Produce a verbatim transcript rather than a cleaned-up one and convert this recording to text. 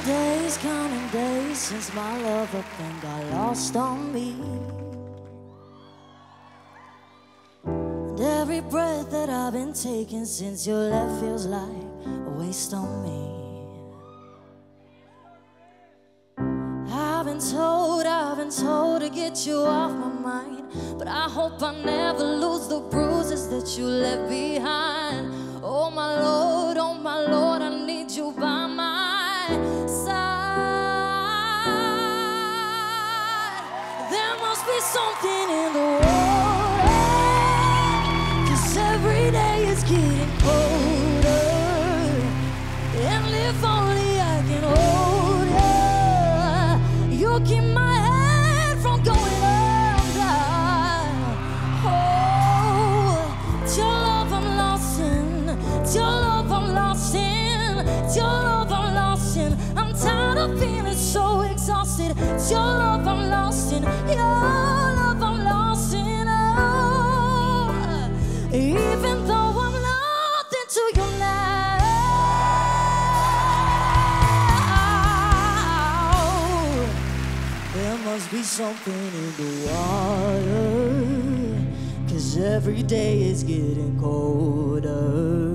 days, counting days since my love up and got lost on me. And every breath that I've been taking since you left feels like a waste on me. I've been told, I've been told to get you off my mind, but I hope I never lose the bruises that you left behind. Oh my Lord, oh my Lord, I need you by my side. There must be something in the water, 'cause every day is getting colder. And if only I can hold you, you keep my head from going under. Oh, it's your love I'm lost in, it's your love I'm lost in, it's your love I'm lost in. I'm tired of feeling so exhausted. It's your love I'm lost in, your love I'm lost in. Oh, even though I'm nothing to you now, there must be something in the water, 'cause every day is getting colder.